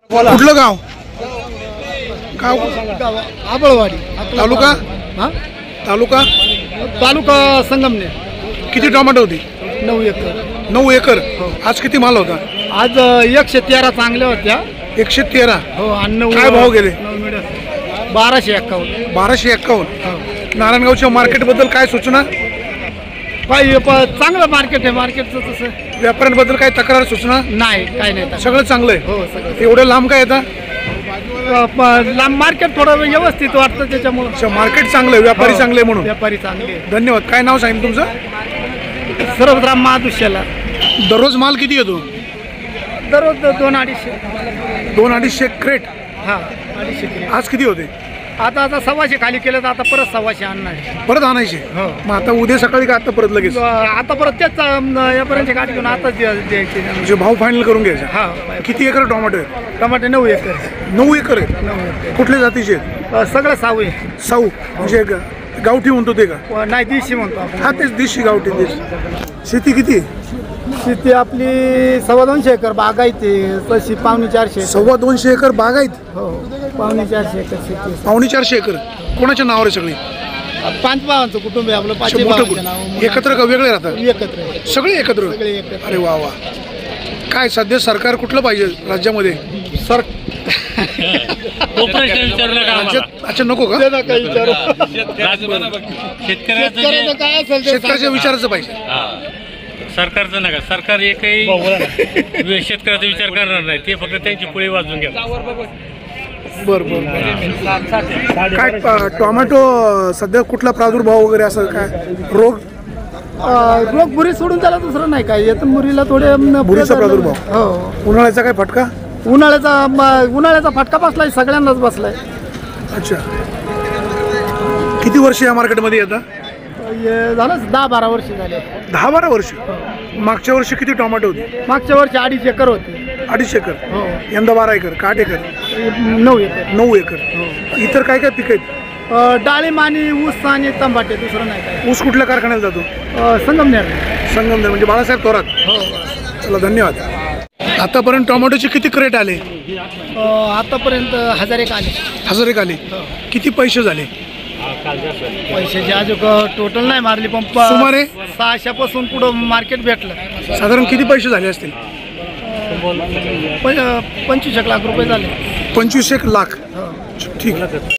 कुठलं गाव? आबळवाडी तालुका तालुका तालुका संगमनेर. किती टोमॅटो होती? 9 एकर. 9 एकर. आज किती माल होता? आज 113 चांगल्या होत्या. 113. हो. आणि काय भाव गेले? 1251. 1251. नारायणगावच्या मार्केट बद्दल काय सूचना? चांगलं मार्केट आहे. मार्केटचं तसं व्यापाऱ्यांबद्दल काय तक्रार सूचना? नाही, काय नाही. सगळं चांगलं आहे. हो, सगळं. एवढं लांब काय येतं? लांब मार्केट थोडं व्यवस्थित वाटतं त्याच्यामुळं. मार्केट चांगलं आहे, व्यापारी चांगले म्हणून. व्यापारी चांगले. धन्यवाद. काय नाव सांगितलं तुमचं? सर्वराम महादुष्याला. दररोज माल किती येतो? दररोज 200-250. 200-250 क्रेट. हा, 250. आज किती होते? आता 125 खाली केलं तर आता परत 125 आणणार आहे. परत आणायचे? हो. मग आता उद्या सकाळी का आता परत लगेच? आता परत त्याच यापर्यंत गाडी घेऊन आताच द्यायची. म्हणजे भाव फायनल करून घ्यायचा. हा. किती एकर टोमॅटो आहे? टमाटे 9 एकर. 9 एकर आहे. 9 एकर. कुठल्या जातीचे? सगळं सावू आहे. साऊ म्हणजे गावठी म्हणतो ते का? नाही, देशी म्हणतो आपण. हा, तेच देशी गावठी देश. शेती किती? शेती आपली 225 एकर बागायती. तशी 450. 225 एकर बागायत. हो, 450 एकर शेती. 450 एकर. कोणाच्या नावावर आहे सगळी? 5 भावांचं कुटुंब आहे आपलं. 5 मोठं भावांचं कुटुंब. नाव. एकत्र का वेगळे राहतात? एकत्र. सगळे एकत्र. सगळे एकत्र. अरे वा वा. काय सध्या सरकार कुठलं पाहिजे राज्यामध्ये? सर राज्यात अच्छा नको का? शेतकऱ्याच्या विचाराचं पाहिजे. सरकारचं नका. सरकार एकही शेतकऱ्याचा विचार करणार नाही. ते फक्त त्यांची पुढे वाजून घ्या. बरं. काय टोमॅटो सध्या कुठला प्रादुर्भाव वगैरे असं काय रोग? रोग बुरी सोडून त्याला दुसरं नाही काय येतं. मुरीला थोडे बुरीचा प्रादुर्भाव. हो. उन्हाळ्याचा काय फटका? उन्हाळ्याचा फटका बसलाय, सगळ्यांनाच बसलाय. अच्छा. किती वर्ष या मार्केटमध्ये येतात? झालं 10-12 वर्ष झाले. 10-12 वर्ष. मागच्या वर्षी किती टोमॅटो होते? मागच्या वर्षी 2.5 एकर होते. 2.5 एकर. हो. यंदा 12 एकर का 8 एकर? 9 एकर. 9 एकर. इतर काय काय पिकं आहेत? डाळिंब आणि ऊस आणि तंबाटे. दुसरं नाही काय. ऊस कुठल्या कारखान्यात जातो? संगमनेर. संगमनेर म्हणजे बाळासाहेब थोरात. हो. चला, धन्यवाद. आतापर्यंत टोमॅटोचे किती क्रेट आले? आतापर्यंत 1000 एक आले. 1000 एक आले. किती पैसे झाले? पैशाची अजून टोटल नाही मारली, पण सुमारे 600 पासून पुढं मार्केट भेटलं. साधारण किती पैसे झाले असतील? 25 लाख रुपये झाले. 25 लाख. ठीक.